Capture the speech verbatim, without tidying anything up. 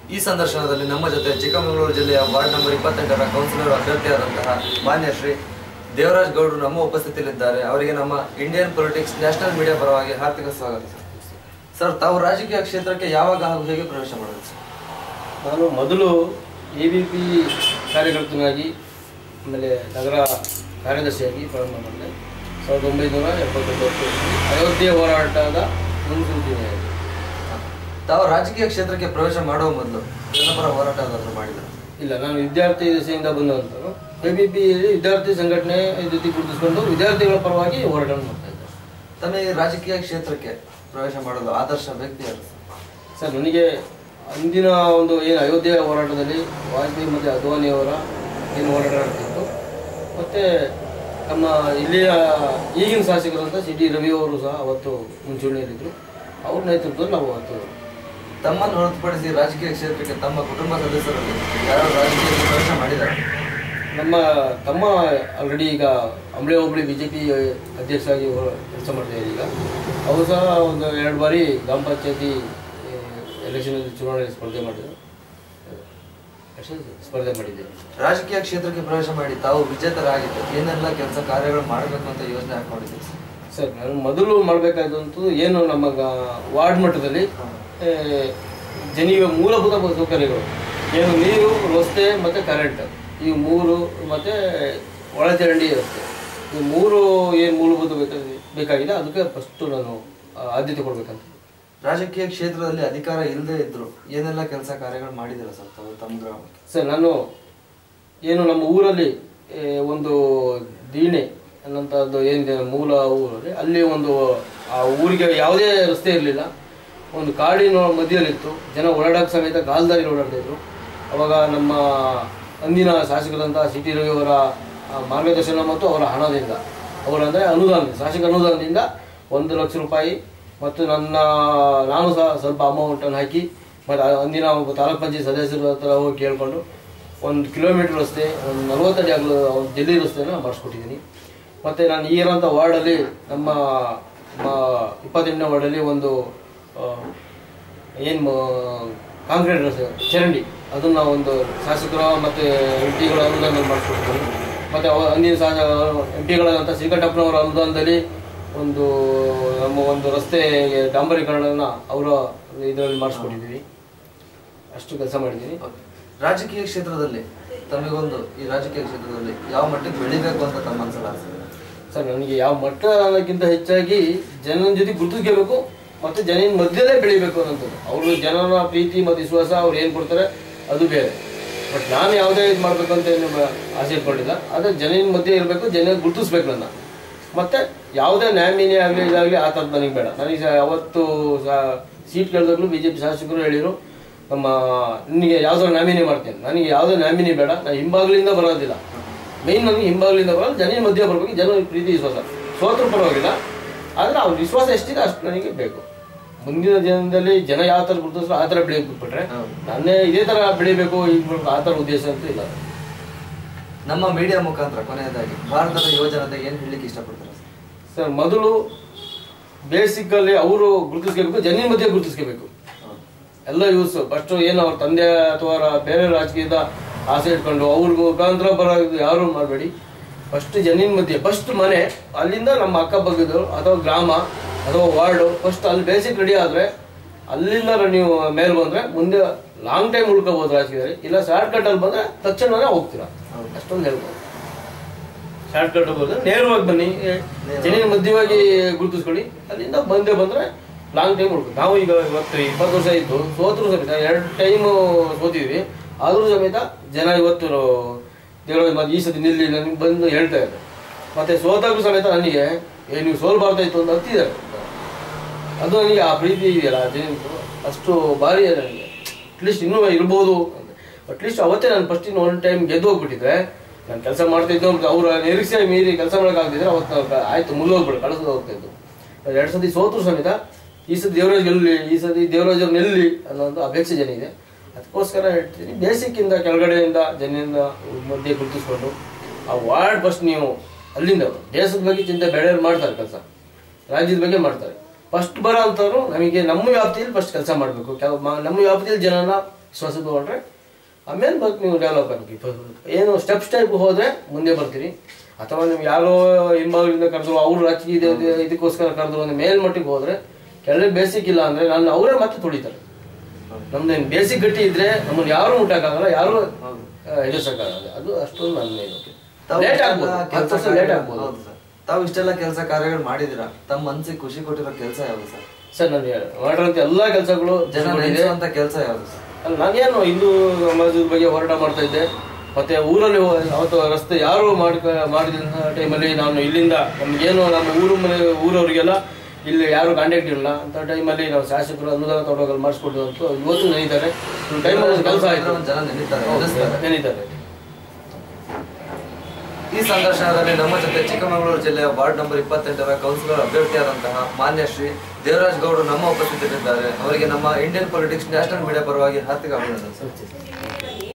ಈ ಸಂದರ್ಶನದಲ್ಲಿ ನಮ್ಮ ಜೊತೆ ಚಿಕ್ಕಮಗಳೂರು ಜಿಲ್ಲೆಯ ವಾರ್ಡ್ ನಂಬರ್ ಇಪ್ಪತ್ತೆಂಟರ ಕೌನ್ಸಿಲರ್ ಅಭ್ಯರ್ಥಿಯಾದಂತಹ ಮಾನ್ಯ ಶ್ರೀ ದೇವರಾಜ್ ಗೌಡರು ನಮ್ಮ ಉಪಸ್ಥಿತಿಯಲ್ಲಿದ್ದಾರೆ. ಅವರಿಗೆ ನಮ್ಮ ಇಂಡಿಯನ್ ಪೊಲಿಟಿಕ್ಸ್ ನ್ಯಾಷನಲ್ ಮೀಡಿಯಾ ಪರವಾಗಿ ಹಾರ್ದಿಕ ಸ್ವಾಗತ. ಸರ್, ತಾವು ರಾಜಕೀಯ ಕ್ಷೇತ್ರಕ್ಕೆ ಯಾವಾಗ ಹಾಗೂ ಹೇಗೆ ಪ್ರವೇಶ ಮಾಡಿದ್ರಿ ಸರ್? ನಾನು ಮೊದಲು ಎ ಬಿ ಪಿ ಕಾರ್ಯಕರ್ತನಾಗಿ ಆಮೇಲೆ ನಗರ ಕಾರ್ಯದರ್ಶಿಯಾಗಿ ಪ್ರಾರಂಭ ಮಾಡಿದೆ. ಸಾವಿರದ ಒಂಬೈನೂರ ಎಪ್ಪತ್ತೊಂಬತ್ತು ಅಯೋಧ್ಯೆ ಹೋರಾಟದ ಮುನ್ಸೂಚನೆಯಾಗಿ. ತಾವು ರಾಜಕೀಯ ಕ್ಷೇತ್ರಕ್ಕೆ ಪ್ರವೇಶ ಮಾಡುವ ಮೊದಲು ಜನಪರ ಹೋರಾಟ ಏನಾದರೂ ಮಾಡಿದ್ರು? ಇಲ್ಲ, ನಾನು ವಿದ್ಯಾರ್ಥಿ ದಶೆಯಿಂದ ಬಂದಂಥವ್ರು. ಎ ಬಿ ಪಿಯಲ್ಲಿ ವಿದ್ಯಾರ್ಥಿ ಸಂಘಟನೆ ಜೊತೆ ಗುರುತಿಸಿಕೊಂಡು ವಿದ್ಯಾರ್ಥಿಗಳ ಪರವಾಗಿ ಹೋರಾಟ ಮಾಡ್ತಾ ಇದ್ದೆ. ತಮಗೆ ರಾಜಕೀಯ ಕ್ಷೇತ್ರಕ್ಕೆ ಪ್ರವೇಶ ಮಾಡಲು ಆದರ್ಶ ವ್ಯಕ್ತಿ ಯಾರು ಸರ್? ನನಗೆ ಅಂದಿನ ಒಂದು ಏನು ಅಯೋಧ್ಯೆ ಹೋರಾಟದಲ್ಲಿ ವಾಜಪೇಯಿ ಮತ್ತು ಅದ್ವಾನಿಯವರ ಏನು ಹೋರಾಟ ಆಗ್ತಿತ್ತು, ಮತ್ತು ನಮ್ಮ ಇಲ್ಲಿಯ ಈಗಿನ ಶಾಸಕರಂತ ಸಿ ಟಿ ರವಿಯವರು ಸಹ ಅವತ್ತು ಮುಂಚೂಣಿಯಲ್ಲಿದ್ದರು. ಅವ್ರ ನೇತೃತ್ವದಲ್ಲಿ ನಾವು ಅವತ್ತು ತಮ್ಮನ್ನು ಹೊರತುಪಡಿಸಿ ರಾಜಕೀಯ ಕ್ಷೇತ್ರಕ್ಕೆ ತಮ್ಮ ಕುಟುಂಬ ಸದಸ್ಯರಲ್ಲಿ ಯಾರು ರಾಜಕೀಯ ಪ್ರವೇಶ ಮಾಡಿದ್ದಾರೆ? ನಮ್ಮ ತಮ್ಮ ಆಲ್ರೆಡಿ ಈಗ ಅಂಬಳೆ ಹೋಬಳಿ ಬಿ ಜೆ ಪಿ ಅಧ್ಯಕ್ಷರಾಗಿ ಕೆಲಸ ಮಾಡ್ತಿದ್ದಾರೆ. ಈಗ ಅವರು ಸಹ ಒಂದು ಎರಡು ಬಾರಿ ಗ್ರಾಮ ಪಂಚಾಯತಿ ಎಲೆಕ್ಷನಲ್ಲಿ ಚುನಾವಣೆ ಸ್ಪರ್ಧೆ ಮಾಡಿದರು ಸ್ಪರ್ಧೆ ಮಾಡಿದ್ದೇವೆ. ರಾಜಕೀಯ ಕ್ಷೇತ್ರಕ್ಕೆ ಪ್ರವೇಶ ಮಾಡಿ ತಾವು ವಿಜೇತರಾಗಿದ್ದು ಏನೆಲ್ಲ ಕೆಲಸ ಕಾರ್ಯಗಳು ಮಾಡಬೇಕು ಅಂತ ಯೋಜನೆ ಹಾಕೊಂಡಿದ್ದೀವಿ ಸರ್? ನಾನು ಮೊದಲು ಮಾಡಬೇಕಾದಂಥದ್ದು ಏನು ನಮ್ಮ ವಾರ್ಡ್ ಮಟ್ಟದಲ್ಲಿ ಜನಿಗೆ ಮೂಲಭೂತ ಸೌಕರ್ಯಗಳು ಏನು ನೀರು, ರಸ್ತೆ ಮತ್ತು ಕರೆಂಟ್, ಈ ಮೂರು ಮತ್ತು ಒಳಚರಂಡಿ ರಸ್ತೆ, ಈ ಮೂರು ಏನು ಮೂಲಭೂತ ಬೇಕಾಗಿದೆ ಅದಕ್ಕೆ ಫಸ್ಟು ನಾನು ಆದ್ಯತೆ ಕೊಡಬೇಕಂತ. ರಾಜಕೀಯ ಕ್ಷೇತ್ರದಲ್ಲಿ ಅಧಿಕಾರ ಇಲ್ಲದೆ ಇದ್ರು ಏನೆಲ್ಲ ಕೆಲಸ ಕಾರ್ಯಗಳು ಮಾಡಿದಿರ ಸರ್ ತಾವು ತಮ್ಮ ಗ್ರಾಮಕ್ಕೆ? ಸರ್, ನಾನು ಏನು ನಮ್ಮ ಊರಲ್ಲಿ ಒಂದು ದೀಣೆ ಅನ್ನೋಂಥದ್ದು ಏನಿದೆ ಮೂಲ ಊರಲ್ಲಿ, ಅಲ್ಲಿ ಒಂದು ಆ ಊರಿಗೆ ಯಾವುದೇ ರಸ್ತೆ ಇರಲಿಲ್ಲ. ಒಂದು ಕಾಡಿನ ಮಧ್ಯದಲ್ಲಿತ್ತು. ಜನ ಓಡಾಡೋಕ್ಕೆ ಸಮೇತ ಕಾಲ್ದಾರಿ ಓಡಾಡ್ತಾಯಿದ್ರು. ಅವಾಗ ನಮ್ಮ ಅಂದಿನ ಶಾಸಕರಂಥ ಸಿ ಟಿ ರವಿಯವರ ಮಾರ್ಗದರ್ಶನ ಮತ್ತು ಅವರ ಹಣದಿಂದ, ಅವರಂದರೆ ಅನುದಾನ, ಶಾಸಕ ಅನುದಾನದಿಂದ ಒಂದು ಲಕ್ಷ ರೂಪಾಯಿ ಮತ್ತು ನನ್ನ ನಾನು ಸಹ ಸ್ವಲ್ಪ ಅಮೌಂಟನ್ನು ಹಾಕಿ ಮತ್ತು ಅಂದಿನ ತಾಲೂಕ್ ಪಂಚಾಯತ್ ಸದಸ್ಯರ ಹತ್ರ ಹೋಗಿ ಕೇಳಿಕೊಂಡು ಒಂದು ಕಿಲೋಮೀಟ್ರ್ ರಸ್ತೆ, ಒಂದು ನಲವತ್ತಡಿ ಆಗಲು ಒಂದು ಜಲ್ಲಿ ರಸ್ತೆಯನ್ನು ಮಾಡಿಸ್ಕೊಟ್ಟಿದ್ದೀನಿ. ಮತ್ತು ನಾನು ಈಗಿರೋಂಥ ವಾರ್ಡಲ್ಲಿ ನಮ್ಮ ಇಪ್ಪತ್ತೆಂಟನೇ ವಾರ್ಡಲ್ಲಿ ಒಂದು ಏನು ಕಾಂಕ್ರೀಟ್ ರಸ್ತೆ ಚರಂಡಿ, ಅದನ್ನು ಒಂದು ಶಾಸಕರ ಮತ್ತು ಎಂ ಪಿಗಳ ಅನುದಾನ ಮಾಡಿಸ್ಕೊಟ್ಟಿದ್ದೀನಿ. ಮತ್ತು ಅವ ಅಂದಿನ ಸಹ ಎಂ ಪಿಗಳಾದಂಥ ಶ್ರೀಕಂಠಪ್ಪನವರ ಅನುದಾನದಲ್ಲಿ ಒಂದು ನಮ್ಮ ಒಂದು ರಸ್ತೆ ಡಾಂಬರೀಕರಣನ ಅವರ ಇದರಲ್ಲಿ ಮಾಡಿಸ್ಕೊಟ್ಟಿದ್ದೀವಿ. ಅಷ್ಟು ಕೆಲಸ ಮಾಡಿದ್ದೀನಿ. ರಾಜಕೀಯ ಕ್ಷೇತ್ರದಲ್ಲಿ ತಮಗೊಂದು ಈ ರಾಜಕೀಯ ಕ್ಷೇತ್ರದಲ್ಲಿ ಯಾವ ಮಟ್ಟಕ್ಕೆ ಬೆಳಿಬೇಕು ಅಂತ ತಮ್ಮ ಅನ್ಸಲ್ಲ ಸರ್? ನನಗೆ ಯಾವ ಮಟ್ಟ ಅನ್ನೋಕ್ಕಿಂತ ಹೆಚ್ಚಾಗಿ ಜನನ ಜೊತೆ ಗುರುತಿಸ್ಕೋಬೇಕು ಮತ್ತು ಜನನ ಮಧ್ಯದಲ್ಲೇ ಬೆಳಿಬೇಕು ಅನ್ನೋಂಥದ್ದು. ಅವರು ಜನನ ಪ್ರೀತಿ ಮತ್ತು ವಿಶ್ವಾಸ ಅವ್ರು ಏನು ಕೊಡ್ತಾರೆ ಅದು ಬೇರೆ. ಬಟ್ ನಾನು ಯಾವುದೇ ಇದು ಮಾಡಬೇಕು ಅಂತ ಏನು ಆಸೆ ಇಟ್ಕೊಂಡಿಲ್ಲ. ಆದರೆ ಜನನ ಮಧ್ಯೆ ಇರಬೇಕು, ಜನ ಗುರುತಿಸ್ಬೇಕು ನನ್ನ. ಮತ್ತು ಯಾವುದೇ ನ್ಯಾಮಿನಿ ಆಗಲಿ ಇದಾಗಲಿ ಆ ಥರದ್ದು ನನಗೆ ಬೇಡ. ನನಗೆ ಯಾವತ್ತು ಸೀಟ್ ಕೇಳಿದಾಗಲೂ ಬಿ ಜೆ ಪಿ ಶಾಸಕರು ಹೇಳಿದರು, ನಮ್ಮ ನಿನಗೆ ಯಾವುದಾದ್ರು ನ್ಯಾಮಿನಿ ಮಾಡ್ತೇನೆ. ನನಗೆ ಯಾವುದೇ ನ್ಯಾಮಿನಿ ಬೇಡ. ನಾನು ಹಿಂಬಾಗ್ಲಿಂದ ಬರೋದಿಲ್ಲ. ಮೇಯ್ನ್ ನನಗೆ ಹಿಂಬಾಗ್ಲಿಂದ ಬರೋದು, ಜನ ಮಧ್ಯೆ ಬರಬೇಕು. ಜನ ಪ್ರೀತಿ ವಿಶ್ವಾಸ ಸೋತ್ರು ಪರವಾಗಿಲ್ಲ, ಆದರೆ ಅವ್ರ ವಿಶ್ವಾಸ ಎಷ್ಟಿದೆ ಅಷ್ಟು ನನಗೆ ಬೇಕು. ಮುಂದಿನ ದಿನದಲ್ಲಿ ಜನ ಯಾವ ಥರ ಗುರುತಿಸ್ರು ಆ ಥರ ಬೆಳೆಯಕ್ಕೆ ಬಿಟ್ಬಿಟ್ರೆ ನಾನೇ ಇದೇ ಥರ ಬೆಳಿಬೇಕು ಈಗ ಆ ಥರ ಉದ್ದೇಶ ಅಂತ ಇಲ್ಲ. ನಮ್ಮ ಮೀಡಿಯಾ ಮುಖಾಂತರ ಕೊನೆಯದಾಗಿ ಭಾರತದ ಯುವಜನತೆ ಏನು ಹೇಳಲಿಕ್ಕೆ ಇಷ್ಟಪಡ್ತಾರೆ ಸರ್? ಮೊದಲು ಬೇಸಿಕಲ್ಲಿ ಅವರು ಗುರುತಿಸ್ಕೋಬೇಕು, ಜನ ಮಧ್ಯೆ ಗುರುತಿಸ್ಕೋಬೇಕು. ಎಲ್ಲ ಯೂಸ್ ಫಸ್ಟ್ ಏನು ಅವ್ರ ತಂದೆ ಅಥವಾ ಬೇರೆ ರಾಜಕೀಯದ ಆಸೆ ಇಟ್ಕೊಂಡು ಅವ್ರ ಮುಖಾಂತರ ಬರೋದು ಯಾರು ಮಾಡಬೇಡಿ. ಫಸ್ಟ್ ಜನಿನ ಮಧ್ಯೆ, ಫಸ್ಟ್ ಮನೆ, ಅಲ್ಲಿಂದ ನಮ್ಮ ಅಕ್ಕಪಕ್ಕದವರು ಅಥವಾ ಗ್ರಾಮ ಅಥವಾ ವಾರ್ಡು, ಫಸ್ಟ್ ಅಲ್ಲಿ ಬೇಸಿಕ್ ರೆಡಿ ಆದರೆ ಅಲ್ಲಿಂದ ನೀವು ಮೇಲೆ ಬಂದರೆ ಮುಂದೆ ಲಾಂಗ್ ಟೈಮ್ ಉಳ್ಕೋಬೋದು ರಾಜಕೀಯದಲ್ಲಿ. ಇಲ್ಲ ಶಾರ್ಟ್ ಕಟ್ಟಲ್ಲಿ ಬಂದರೆ ತಕ್ಷಣವೇ ಹೋಗ್ತೀರಾ, ಅಷ್ಟೊಂದು ಹೇಳ್ಬೋದು. ಶಾರ್ಟ್ ಕಟ್ ಹೋಗೋದ್ರೆ ನೇರವಾಗಿ ಬನ್ನಿ, ಜನಿನ ಮಧ್ಯವಾಗಿ ಗುರುತಿಸ್ಕೊಳ್ಳಿ, ಅಲ್ಲಿಂದ ಬಂದೇ ಬಂದರೆ ಲಾಂಗ್ ಟೈಮ್ ಉಳ್ಕೊ. ನಾವು ಈಗ ಇವತ್ತು ಇಪ್ಪತ್ತು ವರ್ಷ ಇದ್ದು ಸೋತರು ಸಮೇತ ಎರಡು ಟೈಮು ಸೋತಿದ್ವಿ, ಆದರೂ ಸಮೇತ ಜನ ಇವತ್ತು ದೇವರಾಜ್ ಮತ್ತು ಈ ಸತಿ ನಿಲ್ಲಿ ನನಗೆ ಬಂದು ಹೇಳ್ತಾ ಇದ್ದಾರೆ. ಮತ್ತು ಸೋತಾಗೂ ಸಮೇತ ನನಗೆ ಏ ನೀವು ಸೋಲ್ಬಾರ್ತಾ ಇತ್ತು ಅಂತ ಹತ್ತಿದ್ದಾರೆ. ಅದು ನನಗೆ ಆ ಪ್ರೀತಿ ಇದೆಯಲ್ಲ ಜನ ಅಷ್ಟು ಭಾರಿ ನನಗೆ. ಅಟ್ಲೀಸ್ಟ್ ಇನ್ನೂ ಇರ್ಬೋದು ಅಂತ. ಅಟ್ಲೀಸ್ಟ್ ಅವತ್ತೇ ನಾನು ಫಸ್ಟ್ ಇನ್ನು ಒನ್ ಟೈಮ್ ಗೆದ್ದು ಹೋಗ್ಬಿಟ್ಟಿದ್ರೆ ನಾನು ಕೆಲಸ ಮಾಡ್ತಾಯಿದ್ದು ಅಂತ ಅವರ ನಿರೀಕ್ಷೆ ಮೀರಿ ಕೆಲಸ ಮಾಡೋಕ್ಕಾಗ್ತಿದ್ರೆ ಅವತ್ತು ಆಯಿತು ಮುಲ್ಲೋಗ್ಬಿಡು ಕಳಿಸೋದು ಹೋಗ್ತಾಯಿದ್ದು. ಎರಡು ಸತಿ ಸೋತರು ಸಮೇತ ಈ ಸತಿ ದೇವರಾಜ್ ಗೆಲ್ಲಿ, ಈ ಸತಿ ದೇವರಾಜ್ ಅವ್ರು ನೆಲ್ಲಿ ಅನ್ನೋ ಒಂದು ಅಪೇಕ್ಷೆ ಜನ ಇದೆ. ಅದಕ್ಕೋಸ್ಕರ ಹೇಳ್ತೀನಿ, ಬೇಸಿಕ್ಕಿಂದ ಕೆಳಗಡೆಯಿಂದ ಜನರಿಂದ ಮಧ್ಯೆ ಗುರುತಿಸ್ಕೊಂಡು ಆ ವಾರ್ಡ್ ಫಸ್ಟ್ ನೀವು ಅಲ್ಲಿಂದ ದೇಶದ ಬಗ್ಗೆ ಚಿಂತೆ ಬೇರೆಯವ್ರು ಮಾಡ್ತಾರೆ, ಕೆಲಸ ರಾಜ್ಯದ ಬಗ್ಗೆ ಮಾಡ್ತಾರೆ. ಫಸ್ಟ್ ಬರೋ ಅಂಥವ್ರು ನಮಗೆ ನಮ್ಮ ವ್ಯಾಪ್ತಿಯಲ್ಲಿ ಫಸ್ಟ್ ಕೆಲಸ ಮಾಡಬೇಕು. ಕೆಲ ನಮ್ಮ ವ್ಯಾಪ್ತಿಯಲ್ಲಿ ಜನನ ವಿಶ್ವಾಸ ತಗೊಂಡ್ರೆ ಆಮೇಲೆ ಬರ್ತು ನೀವು ಡೆವಲಪ್ ಆಗಬೇಕು. ಏನು ಸ್ಟೆಪ್ ಸ್ಟೆಪ್ ಹೋದರೆ ಮುಂದೆ ಬರ್ತೀರಿ. ಅಥವಾ ನೀವು ಯಾರೋ ಹಿಂಭಾಗದಿಂದ ಕರೆದ್ರು ಅವ್ರು ರಾಜಕೀಯ ಇದಕ್ಕೋಸ್ಕರ ಕರೆದ್ರು ಅಂದ್ರೆ ಮೇಲ್ಮಟ್ಟಿಗೆ ಹೋದ್ರೆ ಕೆಳಗೆ ಬೇಸಿಕ್ ಇಲ್ಲ ಅಂದ್ರೆ ನಾನು ಅವರೇ ಮತ್ತೆ ತುಳಿತಾರೆ. ನಮ್ದೇನು ಬೇಸಿಕ್ ಗಟ್ಟಿ ಇದ್ರೆ ನಮ್ಮನ್ನು ಯಾರು ಮುಟ್ಟಕ್ಕಾಗಲ್ಲ, ಯಾರು ಎದುರಿಸಕ್ಕಾಗಲ್ಲ. ಅದು ಅಷ್ಟೊಂದು ನನ್ನ ಇದು ಲೇಟ್ ಆಗ್ಬೋದು, ಲೇಟ್ ಆಗ್ಬೋದು. ತಾವು ಇಷ್ಟೆಲ್ಲ ಕೆಲಸ ಕಾರ್ಯಗಳು ಮಾಡಿದಿರಾ, ತಮ್ಮ ಮನಸ್ಸಿಗೆ ಖುಷಿ ಕೊಟ್ಟಿರೋ ಕೆಲಸ ಯಾವುದು ಸರ್? ಸರ್ ನಾನು ಮಾಡಿರೋಂಥ ಎಲ್ಲಾ ಕೆಲಸಗಳು ಜನ ಕೆಲಸ ಯಾವುದು ಸರ್? ಅಲ್ಲ, ನಾನೇನು ಹಿಂದೂ ಸಮಾಜದ ಬಗ್ಗೆ ಹೋರಾಟ ಮಾಡ್ತಾ ಇದ್ದೆ. ಮತ್ತೆ ಊರಲ್ಲಿ ಅವತ್ತು ರಸ್ತೆ ಯಾರು ಮಾಡ್ಕ ಮಾಡಿದ ಟೈಮಲ್ಲಿ ನಾನು ಇಲ್ಲಿಂದ ನಮ್ಗೇನು ನಮ್ಮ ಊರು ಮನೆ ಊರವರಿಗೆಲ್ಲ ಇಲ್ಲಿ ಯಾರು ಕಾಂಟ್ಯಾಕ್ಟ್ ಇಲ್ಲ ಅಂತ ಟೈಮಲ್ಲಿ ನಾವು ಶಾಸಕರು ಅನುದಾನ ತಗೊಳ್ಳೋದು ಮಾಡಿಸ್ಕೊಟ್ಟು ಅಂತ ಇವತ್ತು ನೆನೀತಾರೆ. ಟೈಮಲ್ಲಿ ಕೆಲಸ ಆಯ್ತು, ಜನ ನೆನೀತಾರೆ ನೆನೀತಾರೆ. ಈ ಸಂದರ್ಶನದಲ್ಲಿ ನಮ್ಮ ಜೊತೆ ಚಿಕ್ಕಮಗಳೂರು ಜಿಲ್ಲೆಯ ವಾರ್ಡ್ ನಂಬರ್ ಇಪ್ಪತ್ತೆಂಟರ ಕೌನ್ಸಿಲರ್ ಅಭ್ಯರ್ಥಿಯಾದಂತಹ ಮಾನ್ಯ ಶ್ರೀ ದೇವರಾಜ್ ಗೌಡರು ನಮ್ಮ ಉಪಸ್ಥಿತರಿದ್ದಾರೆ. ಅವರಿಗೆ ನಮ್ಮ ಇಂಡಿಯನ್ ಪೊಲಿಟಿಕ್ಸ್ ನ್ಯಾಷನಲ್ ಮೀಡಿಯಾ ಪರವಾಗಿ ಹಾರ್ದಿಕ ಅಭಿನಂದನೆ.